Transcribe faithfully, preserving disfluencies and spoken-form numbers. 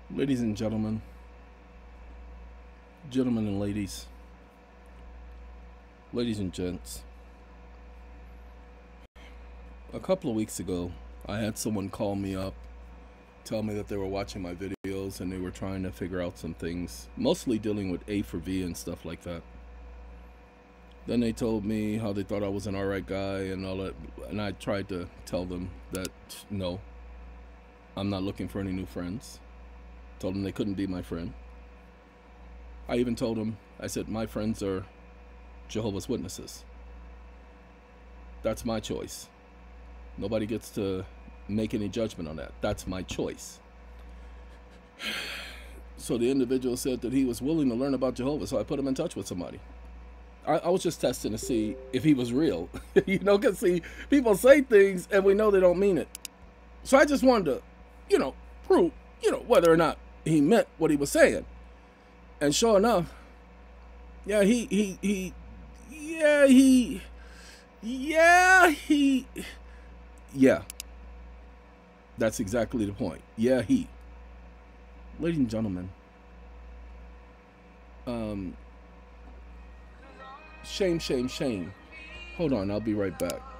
Ladies and gentlemen, gentlemen and ladies, ladies and gents, a couple of weeks ago, I had someone call me up, tell me that they were watching my videos and they were trying to figure out some things, mostly dealing with A for V and stuff like that. Then they told me how they thought I was an alright guy and all that, and I tried to tell them that, no, I'm not looking for any new friends. Told them they couldn't be my friend. I even told them, I said, my friends are Jehovah's Witnesses. That's my choice. Nobody gets to make any judgment on that. That's my choice. So the individual said that he was willing to learn about Jehovah, so I put him in touch with somebody. I, I was just testing to see if he was real. You know, because see, people say things and we know they don't mean it. So I just wanted to, you know, prove, you know, whether or not he meant what he was saying. And sure enough, yeah, he, he, he, yeah, he, yeah, he, yeah. That's exactly the point. Yeah, he. Ladies and gentlemen, um, shame, shame, shame. Hold on, I'll be right back.